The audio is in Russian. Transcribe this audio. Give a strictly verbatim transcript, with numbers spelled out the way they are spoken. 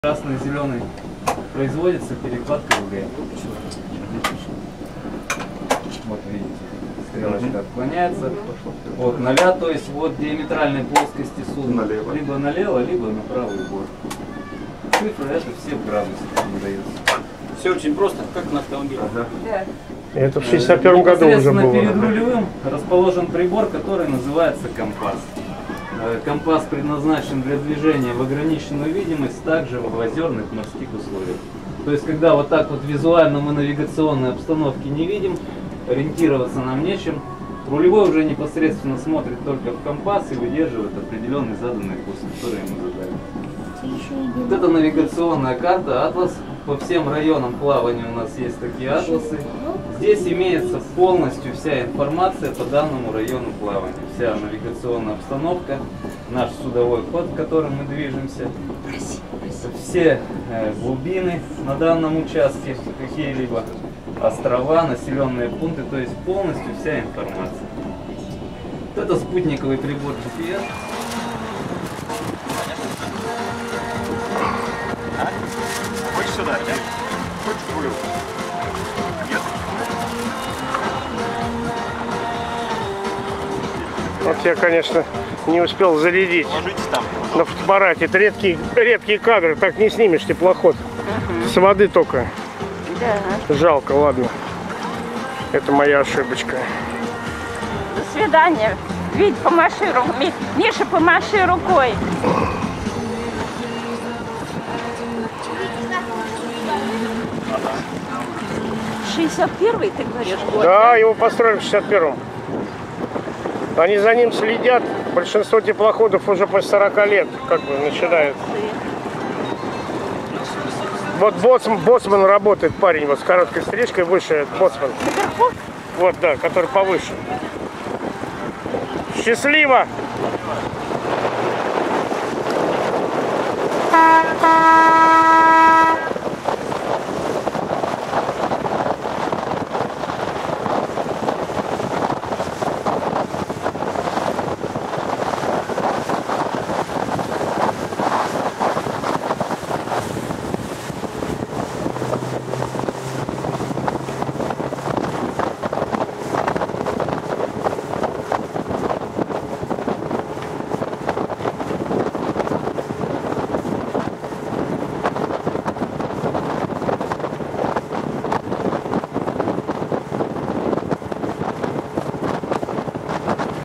Красный-зеленый производится перекладка ВГ. Вот видите, стрелочка отклоняется от ноля, то есть вот диаметральной плоскости судна, налево. Либо налево, либо на правый борт. Цифры это все в градусах выдаются. Все очень просто, как на автомобиле. Ага. Да. Это в шестьдесят первом году уже было. Перед рулевым расположен прибор, который называется компас. Компас предназначен для движения в ограниченную видимость, также в озерных морских условиях. То есть, когда вот так вот визуально мы навигационной обстановки не видим, ориентироваться нам нечем, рулевой уже непосредственно смотрит только в компас и выдерживает определенный заданный курс, который ему задали. Вот это навигационная карта, атлас. По всем районам плавания у нас есть такие атласы. Здесь имеется полностью вся информация по данному району плавания. Вся навигационная обстановка, наш судовой ход, в котором мы движемся. Все э, глубины на данном участке, какие-либо острова, населенные пункты, то есть полностью вся информация. Вот это спутниковый прибор джи пи эс. Хочешь сюда, нет? Хочешь к рулю? Нет? Вот я, конечно, не успел зарядить. Ложитесь там. На фотоаппарате. Это редкие, редкие кадры, так не снимешь теплоход. Угу. С воды только. Да. Жалко, ладно. Это моя ошибочка. До свидания. Вить, помаши рукой. Миша, помаши рукой. шестьдесят первый, ты говоришь, год? Да, его построили в шестьдесят первом. Они за ним следят. Большинство теплоходов уже после сорока лет как бы начинают. Вот боцман, боцман работает, парень вот с короткой стрижкой выше, это боцман. Наверху? Вот, да, который повыше. Счастливо!